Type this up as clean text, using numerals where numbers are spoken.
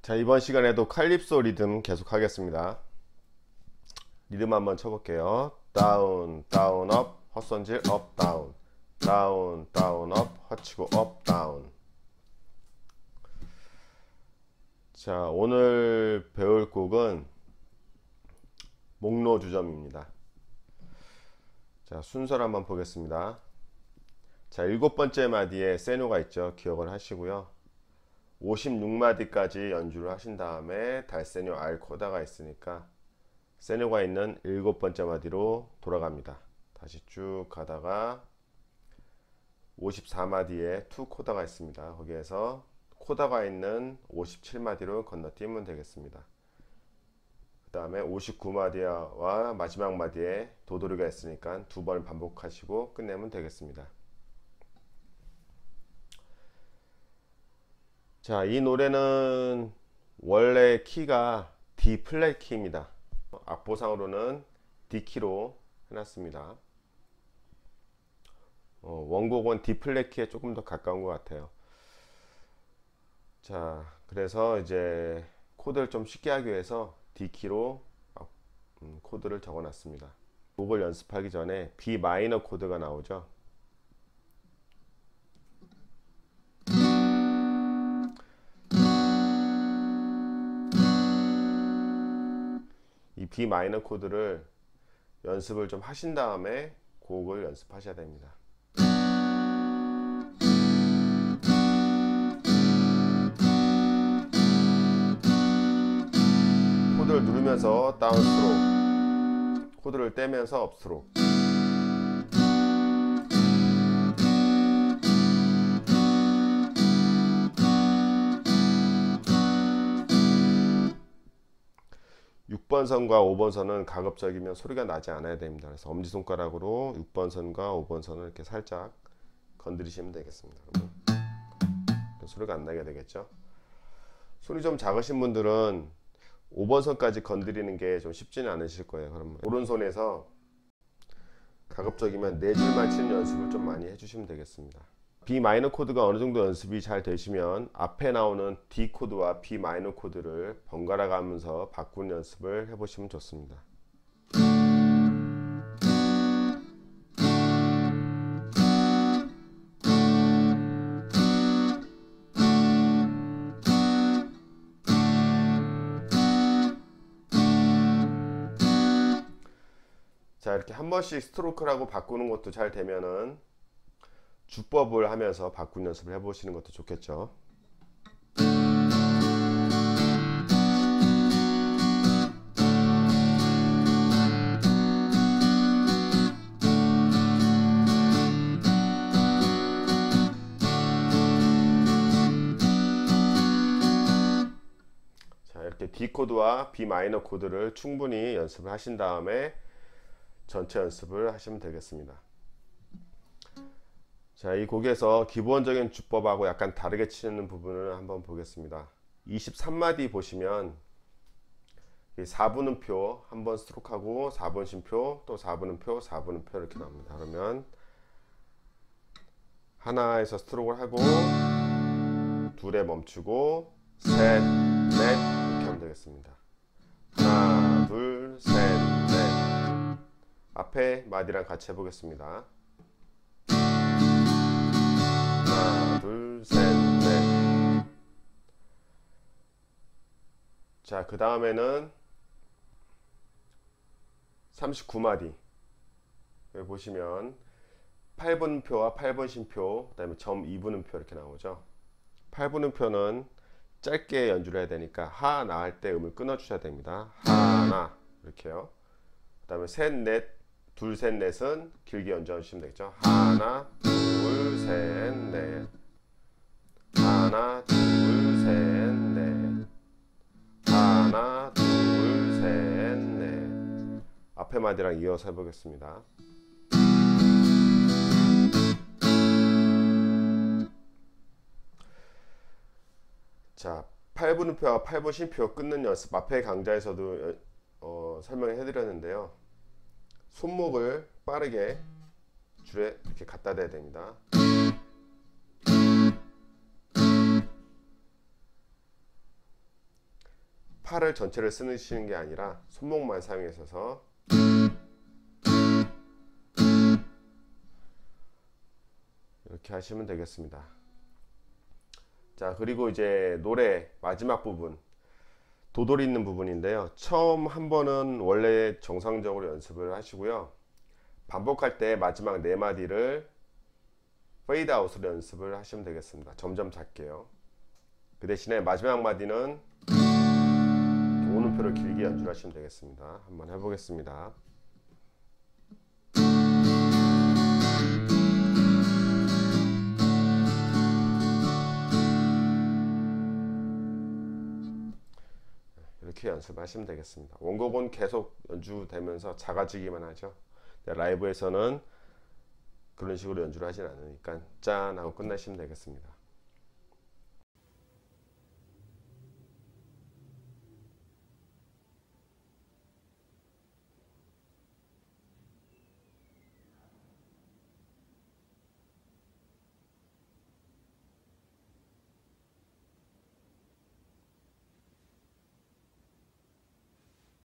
자, 이번 시간에도 칼립소 리듬 계속 하겠습니다. 리듬 한번 쳐볼게요. 다운, 다운, 업, 헛손질, 업, 다운, 다운, 다운, 업, 헛치고, 업, 다운. 자, 오늘 배울 곡은 목로주점입니다. 자, 순서를 한번 보겠습니다. 자, 7번째 마디에 세노가 있죠. 기억을 하시고요. 56마디까지 연주를 하신 다음에 달세뇨 알 코다가 있으니까 세뇨가 있는 7번째 마디로 돌아갑니다. 다시 쭉 가다가 54마디에 투 코다가 있습니다. 거기에서 코다가 있는 57마디로 건너뛰면 되겠습니다. 그 다음에 59마디와 마지막 마디에 도돌이가 있으니까 두 번 반복하시고 끝내면 되겠습니다. 자, 이 노래는 원래 키가 D 플랫 키입니다. 악보상으로는 D 키로 해놨습니다. 원곡은 D 플랫 키에 조금 더 가까운 것 같아요. 자, 그래서 이제 코드를 좀 쉽게 하기 위해서 D 키로 코드를 적어놨습니다. 곡을 연습하기 전에 B 마이너 코드가 나오죠. 이 B 마이너 코드를 연습을 좀 하신 다음에 곡을 연습하셔야 됩니다. 코드를 누르면서 다운 스트로크, 코드를 떼면서 업 스트로크. (6번) 선과 (5번) 선은 가급적이면 소리가 나지 않아야 됩니다. 그래서 엄지손가락으로 6번 선과 5번 선을 이렇게 살짝 건드리시면 되겠습니다. 그러면 소리가 안 나게 되겠죠. 소리 좀 작으신 분들은 5번 선까지 건드리는 게 좀 쉽지는 않으실 거예요. 그러면 오른손에서 가급적이면 4줄만 치는 연습을 좀 많이 해주시면 되겠습니다. B 마이너 코드가 어느 정도 연습이 잘 되시면 앞에 나오는 D 코드와 B 마이너 코드를 번갈아 가면서 바꾸는 연습을 해보시면 좋습니다. 자, 이렇게 한 번씩 스트로크라고 바꾸는 것도 잘 되면은 주법을 하면서 바꾸는 연습을 해보시는 것도 좋겠죠. 자, 이렇게 D 코드와 B 마이너 코드를 충분히 연습을 하신 다음에 전체 연습을 하시면 되겠습니다. 자, 이 곡에서 기본적인 주법하고 약간 다르게 치는 부분을 한번 보겠습니다. 23마디 보시면 4분음표 한번 스트로크하고 4분 쉼표, 또 4분음표, 4분음표 이렇게 나옵니다. 그러면 하나에서 스트로크를 하고 둘에 멈추고 셋, 넷 이렇게 하면 되겠습니다. 하나, 둘, 셋, 넷. 앞에 마디랑 같이 해보겠습니다. 하나, 둘, 셋, 넷. 자, 그 다음에는 39마디. 여기 보시면 8분음표와 8분 쉼표, 그 다음에 점 2분음표 이렇게 나오죠. 8분음표는 짧게 연주를 해야 되니까 하나 할 때 음을 끊어 주셔야 됩니다. 하나 이렇게요. 그 다음에 셋, 넷, 둘, 셋, 넷은 길게 연주하시면 되겠죠. 하나, 둘, 셋, 넷. 하나, 둘, 셋, 넷. 하나, 둘, 셋, 넷. 앞에 마디랑 이어서 해보겠습니다. 자, 8분음표와 8분 쉼표 끊는 연습 앞에 강좌에서도 설명해 드렸는데요. 손목을 빠르게 줄에 이렇게 갖다 대야 됩니다. 팔을 전체를 쓰시는 게 아니라 손목만 사용해서 이렇게 하시면 되겠습니다. 자, 그리고 이제 노래 마지막 부분 도돌이 있는 부분인데요. 처음 한 번은 원래 정상적으로 연습을 하시고요. 반복할 때 마지막 네 마디를 페이드 아웃으로 연습을 하시면 되겠습니다. 점점 작게요. 그 대신에 마지막 마디는 오음표를 길게 연주를 하시면 되겠습니다. 한번 해보겠습니다. 이렇게 연습하시면 되겠습니다. 원곡은 계속 연주되면서 작아지기만 하죠. 라이브에서는 그런 식으로 연주를 하진 않으니까 짠 하고 끝내시면 되겠습니다.